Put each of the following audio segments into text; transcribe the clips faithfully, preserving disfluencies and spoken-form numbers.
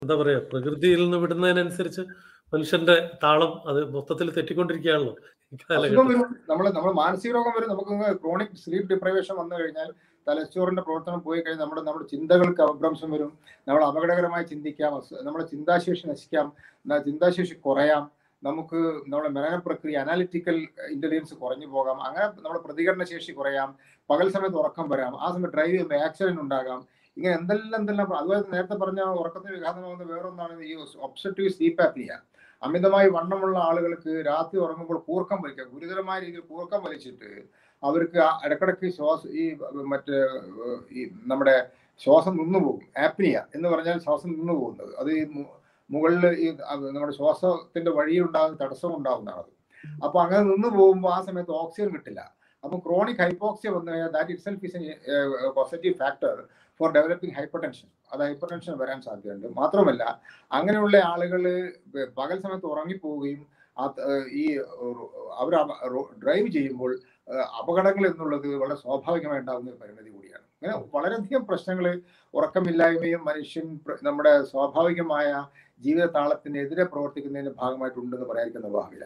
എന്താ പറയാ, പ്രകൃതിയിൽ നിന്ന് വിടുന്നതിനനുസരിച്ച് മനുഷ്യന്റെ താളം അത് മൊത്തത്തിൽ തെറ്റിക്കൊണ്ടിരിക്കുകയാണല്ലോ ഈ അസുഖം കാലഘട്ടത്തിൽ. വരും. നമ്മൾ നമ്മൾ മാനസിക രോഗം വരും. നമുക്ക് ക്രോണിക് സ്ലീപ്പ് ഡിപ്രൈവേഷൻ വന്നു കഴിഞ്ഞാൽ തലച്ചോറിന്റെ പ്രവർത്തനം പോയി കഴിഞ്ഞാൽ നമ്മുടെ നമ്മുടെ ചിന്തകൾക്ക് അഭ്രംശം വരും. നമ്മൾ അപകടകരമായി ചിന്തിക്കാം, നമ്മുടെ ചിന്താശേഷി നശിക്കാം, ചിന്താശേഷി കുറയാം, നമുക്ക് നമ്മുടെ മനന പ്രക്രിയ അനാലിറ്റിക്കൽ ഇന്റലിജൻസ് കുറഞ്ഞു പോകാം, അങ്ങനെ നമ്മുടെ പ്രതികരണ ശേഷി കുറയാം, പകൽ സമയത്ത് ഉറക്കം വരാം, ആ സമയത്ത് ഡ്രൈവ് ചെയ്യുമ്പോൾ ആക്സിഡന്റ് ഉണ്ടാകാം. ഇങ്ങനെ എന്തെല്ലാം എന്തെല്ലാം. അതുപോലെ നേരത്തെ പറഞ്ഞ ഉറക്കത്തിന് വിഘാതമാകുന്ന വേറൊന്നാണ് ഈ ഒബ്സെറ്റീവ് സ്ലീപ്പ് ആപ്നിയ. അമിതമായി വണ്ണമുള്ള ആളുകൾക്ക് രാത്രി ഉറങ്ങുമ്പോൾ കൂർക്കം വലിക്കുക, ഗുരുതരമായ രീതിയിൽ കൂർക്കം വലിച്ചിട്ട് അവർക്ക് ഇടക്കിടക്ക് ശ്വാസം ഈ മറ്റേ ഈ നമ്മുടെ ശ്വാസം നിന്നുപോകും. ആപ്നിയ എന്ന് പറഞ്ഞാൽ ശ്വാസം നിന്നു പോകുന്നത്. അത് ഈ മുകളിൽ ഈ നമ്മുടെ ശ്വാസത്തിന്റെ വഴിയുണ്ടാകുന്ന തടസ്സം ഉണ്ടാകുന്നതാണ്. അപ്പൊ അങ്ങനെ നിന്ന് പോകുമ്പോൾ ആ സമയത്ത് ഓക്സിജൻ കിട്ടില്ല. അപ്പൊ ക്രോണിക് ഹൈപ്പോക്സിയ വന്നു കഴിഞ്ഞാൽ that itself is a positive factor for developing hypertension. അത് ഹൈപ്പർ ടെൻഷൻ വരാൻ സാധ്യതയുണ്ട്. മാത്രമല്ല അങ്ങനെയുള്ള ആളുകൾ പകൽ സമയത്ത് ഉറങ്ങിപ്പോവുകയും ഈ അവർ ഡ്രൈവ് ചെയ്യുമ്പോൾ അപകടങ്ങൾ എന്നുള്ളത് വളരെ സ്വാഭാവികമായി ഉണ്ടാകുന്ന ഒരു പരിമിതി കൂടിയാണ്. അങ്ങനെ വളരെയധികം പ്രശ്നങ്ങൾ ഉറക്കമില്ലായ്മയും മനുഷ്യൻ നമ്മുടെ സ്വാഭാവികമായ ജീവിത താളത്തിനെതിരെ പ്രവർത്തിക്കുന്നതിന്റെ ഭാഗമായിട്ടുണ്ടെന്ന് പറയാതിരിക്കുന്ന ഭാവില്ല.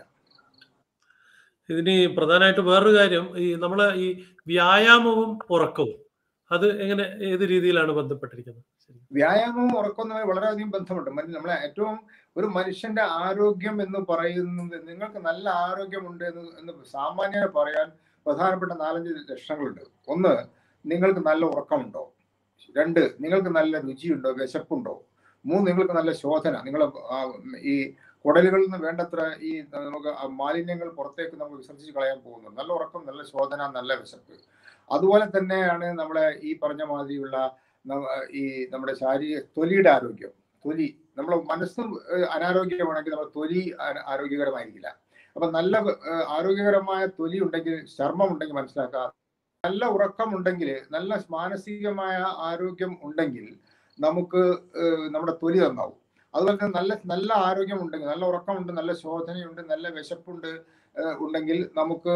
ഇതിന് പ്രധാനമായിട്ട് വേറൊരു കാര്യം, ഈ നമ്മളെ ഈ വ്യായാമവും ഉറക്കവും അത് എങ്ങനെ ഏത് രീതിയിലാണ് ബന്ധപ്പെട്ടിരിക്കുന്നത്? വ്യായാമവും ഉറക്കവും തമ്മിൽ വളരെയധികം ബന്ധമുണ്ട്. നമ്മളെ ഏറ്റവും ഒരു മനുഷ്യന്റെ ആരോഗ്യം എന്ന് പറയുന്നത്, നിങ്ങൾക്ക് നല്ല ആരോഗ്യമുണ്ട് എന്ന് എന്ന് സാമാന്യമായി പറയാൻ പ്രധാനപ്പെട്ട നാലഞ്ച് ലക്ഷണങ്ങളുണ്ട്. ഒന്ന്, നിങ്ങൾക്ക് നല്ല ഉറക്കമുണ്ടോ. രണ്ട്, നിങ്ങൾക്ക് നല്ല രുചിയുണ്ടോ, വിശപ്പുണ്ടോ. മൂന്ന്, നിങ്ങൾക്ക് നല്ല ശോധന, നിങ്ങൾ ഈ കുടലുകളിൽ നിന്ന് വേണ്ടത്ര ഈ നമുക്ക് മാലിന്യങ്ങൾ പുറത്തേക്ക് നമ്മൾ വിസർജിച്ച് കളയാൻ പോകുന്നു. നല്ല ഉറക്കം, നല്ല ശോധന, നല്ല വിശപ്പ്. അതുപോലെ തന്നെയാണ് നമ്മളെ ഈ പറഞ്ഞ മാതിരിയുള്ള ഈ നമ്മുടെ ശാരീരിക തൊലിയുടെ ആരോഗ്യം. തൊലി, നമ്മുടെ മനസ്സും അനാരോഗ്യമാണെങ്കിൽ നമ്മുടെ തൊലി ആരോഗ്യകരമായിരിക്കില്ല. അപ്പൊ നല്ല ആരോഗ്യകരമായ തൊലി ഉണ്ടെങ്കിൽ, ചർമ്മം ഉണ്ടെങ്കിൽ മനസ്സിലാക്കാം. നല്ല ഉറക്കം ഉണ്ടെങ്കിൽ, നല്ല മാനസികമായ ആരോഗ്യം ഉണ്ടെങ്കിൽ നമുക്ക് നമ്മുടെ തൊലി നന്നാവും. അതുപോലെ തന്നെ നല്ല നല്ല ആരോഗ്യം ഉണ്ടെങ്കിൽ, നല്ല ഉറക്കമുണ്ട്, നല്ല ശോധനയുണ്ട്, നല്ല വിശപ്പുണ്ട് ഉണ്ടെങ്കിൽ നമുക്ക്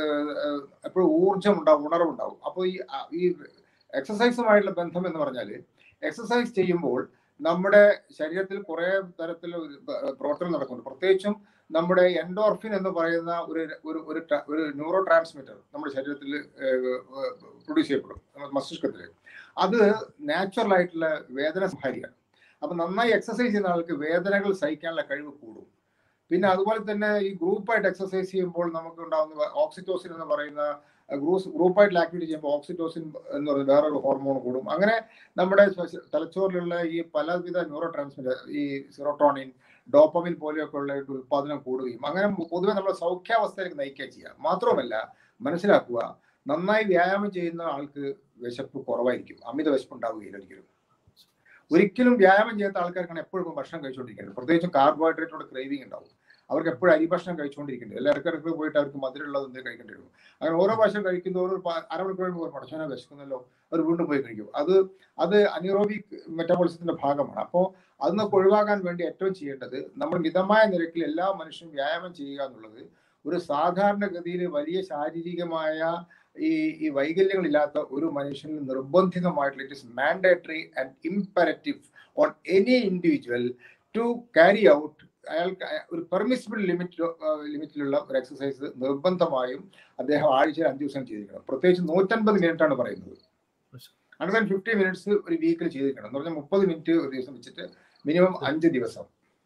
എപ്പോഴും ഊർജം ഉണ്ടാവും, ഉണർവുണ്ടാവും. അപ്പോൾ ഈ ഈ എക്സസൈസുമായിട്ടുള്ള ബന്ധം എന്ന് പറഞ്ഞാൽ, എക്സസൈസ് ചെയ്യുമ്പോൾ നമ്മുടെ ശരീരത്തിൽ കുറെ തരത്തിൽ പ്രവർത്തനം നടക്കുന്നുണ്ട്. പ്രത്യേകിച്ചും നമ്മുടെ എൻഡോർഫിൻ എന്ന് പറയുന്ന ഒരു ഒരു ഒരു ന്യൂറോ ട്രാൻസ്മിറ്റർ നമ്മുടെ ശരീരത്തിൽ പ്രൊഡ്യൂസ് ചെയ്യപ്പെടും, മസ്തിഷ്കത്തിൽ. അത് നാച്ചുറൽ ആയിട്ടുള്ള വേദന സംഹാരിയാണ്. അപ്പൊ നന്നായി എക്സസൈസ് ചെയ്യുന്ന ആൾക്ക് വേദനകൾ സഹിക്കാനുള്ള കഴിവ് കൂടും. പിന്നെ അതുപോലെ തന്നെ ഈ ഗ്രൂപ്പായിട്ട് എക്സസൈസ് ചെയ്യുമ്പോൾ നമുക്ക് ഉണ്ടാകുന്ന ഓക്സിറ്റോസിൻ എന്ന് പറയുന്ന ഗ്രൂസ് ഗ്രൂപ്പായിട്ടുള്ള ആക്ടിവിറ്റി ചെയ്യുമ്പോൾ ഓക്സിറ്റോസിൻ എന്ന് പറയുന്ന വേറൊരു ഹോർമോൺ കൂടും. അങ്ങനെ നമ്മുടെ തലച്ചോറിലുള്ള ഈ പലവിധ ന്യൂറോ ട്രാൻസ്മിറ്റർ, ഈ സിറോട്ടോണിൻ, ഡോപ്പമിൻ പോലെയൊക്കെ ഉള്ള ഉൽപാദനം കൂടുകയും അങ്ങനെ പൊതുവെ നമ്മൾ സൗഖ്യാവസ്ഥയിലേക്ക് നയിക്കുക ചെയ്യുക. മാത്രമല്ല മനസ്സിലാക്കുക, നന്നായി വ്യായാമം ചെയ്യുന്ന ആൾക്ക് വിശപ്പ് കുറവായിരിക്കും, അമിത വിശപ്പ് ഉണ്ടാവുകയില്ല ഒരിക്കലും. ഒരിക്കലും വ്യായാമം ചെയ്യാത്ത ആൾക്കാർക്കാണ് എപ്പോഴും ഭക്ഷണം കഴിച്ചുകൊണ്ടിരിക്കുന്നത്. പ്രത്യേകിച്ചും കാർബോഹൈഡ്രേറ്റോട് ക്രേവിംഗ് ഉണ്ടാവും. അവർക്ക് എപ്പോഴും അരി ഭക്ഷണം കഴിച്ചുകൊണ്ടിരിക്കുന്നത്. എല്ലാ ഇടയ്ക്കിടയ്ക്ക് പോയിട്ട് അവർക്ക് മധുരമുള്ളത് എന്തെങ്കിലും കഴിക്കേണ്ടി വരും. അങ്ങനെ ഓരോ പ്രാവശ്യം കഴിക്കുന്നതോറും അരമണിക്കൂർ പടച്ചോനെ വിശക്കുന്നല്ലോ, അവർ വീണ്ടും പോയി കഴിക്കും. അത് അത് അനിറോബിക് മെറ്റബോളിസത്തിന്റെ ഭാഗമാണ്. അപ്പോൾ അതിനൊക്കെ ഒഴിവാക്കാൻ വേണ്ടി ഏറ്റവും ചെയ്യേണ്ടത്, നമ്മൾ മിതമായ നിരക്കിൽ എല്ലാ മനുഷ്യരും വ്യായാമം ചെയ്യുക എന്നുള്ളത് ഒരു സാധാരണഗതിയിൽ വലിയ ശാരീരികമായ ഈ ഈ വൈകല്യങ്ങളില്ലാത്ത ഒരു മനുഷ്യന് നിർബന്ധിതമായിട്ടുള്ള, it is mandatory and imperative on any individual to carry out. അയാൾക്ക് ഒരു പെർമിസിബിൾ ലിമിറ്റ് ലിമിറ്റിലുള്ള ഒരു എക്സസൈസ് നിർബന്ധമായും അദ്ദേഹം ആഴ്ചയിൽ അഞ്ചു ദിവസം ചെയ്തിരിക്കണം. പ്രത്യേകിച്ച് നൂറ്റൻപത് മിനിറ്റ് ആണ് പറയുന്നത്. ഹൺഡ്രഡ് ആൻഡ് ഫിഫ്റ്റി മിനിറ്റ്സ് ഒരു വീക്കിൽ ചെയ്തിരിക്കണം എന്ന് പറഞ്ഞാൽ മുപ്പത് മിനിറ്റ് ഒരു ദിവസം വെച്ചിട്ട് മിനിമം അഞ്ച് ദിവസം.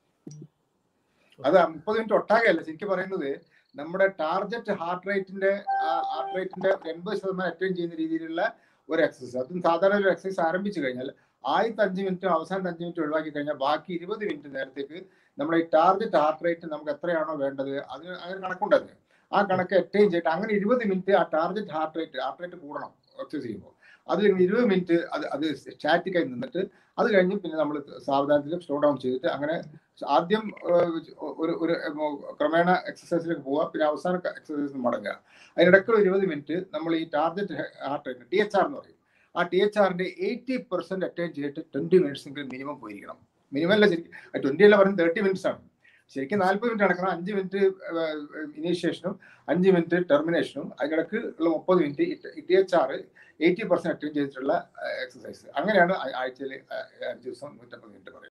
അത് മുപ്പത് മിനിറ്റ് ഒട്ടാകെ അല്ല, ശരിക്കും പറയുന്നത് നമ്മുടെ ടാർഗറ്റ് ഹാർട്ട് റേറ്റിന്റെ ഹാർട്ട് റേറ്റിന്റെ എൺപത് ശതമാനം അറ്റൈൻ ചെയ്യുന്ന രീതിയിലുള്ള ഒരു എക്സസൈസ്. അതും സാധാരണ ഒരു എക്സസൈസ് ആരംഭിച്ചു കഴിഞ്ഞാൽ ആദ്യത്തെ അഞ്ച് മിനിറ്റ് അവസാനത്തെ അഞ്ച് മിനിറ്റ് ഒഴിവാക്കി കഴിഞ്ഞാൽ ബാക്കി ഇരുപത് മിനിറ്റ് നേരത്തേക്ക് നമ്മുടെ ഈ ടാർഗറ്റ് ഹാർട്ട് റേറ്റ് നമുക്ക് എത്രയാണോ വേണ്ടത് അതിന് അങ്ങനെ കണക്കുണ്ടായിരുന്നു. ആ കണക്ക് അറ്റൈൻ ചെയ്തിട്ട് അങ്ങനെ ഇരുപത് മിനിറ്റ് ആ target heart rate heart rate കൂടണം എക്സസൈസ് ചെയ്യുമ്പോൾ. അത് ഇരുപത് മിനിറ്റ് അത് അത് സ്റ്റാറ്റിക്കായി നിന്നിട്ട് അത് കഴിഞ്ഞ് പിന്നെ നമ്മൾ സാവധാനത്തിൽ സ്ലോ ഡൗൺ ചെയ്തിട്ട് അങ്ങനെ ആദ്യം ഒരു ഒരു ക്രമേണ എക്സസൈസിലേക്ക് പോവുക, പിന്നെ അവസാന എക്സസൈസിന് മടങ്ങുക. അതിനിടയ്ക്ക് ഇരുപത് മിനിറ്റ് നമ്മൾ ഈ target heart rate T H R എന്ന് പറയും, ആ ടി എച്ച് ആറിന്റെ എയ്റ്റി പെർസെന്റ് അറ്റൈൻ ചെയ്തിട്ട് ട്വന്റി മിനിറ്റ്സ് എങ്കിലും മിനിമം പോയിരിക്കണം. മിനിമം അല്ല, ശരിക്കും ട്വന്റി അല്ല പറയുന്നത് തേർട്ടി മിനിറ്റ്സ് ആണ്. ശരിക്കും നാൽപ്പത് മിനിറ്റ് നടക്കണം. അഞ്ച് മിനിറ്റ് ഇനീഷ്യേഷനും അഞ്ച് മിനിറ്റ് ടെർമിനേഷനും അതിനിടയ്ക്ക് ഉള്ള മുപ്പത് minute T H R eighty percent attain ചെയ്തിട്ടുള്ള എക്സസൈസ്. അങ്ങനെയാണ് ആഴ്ചയിൽ അഞ്ച് ദിവസം നൂറ്റമ്പത് മിനിറ്റ് പറയുന്നത്.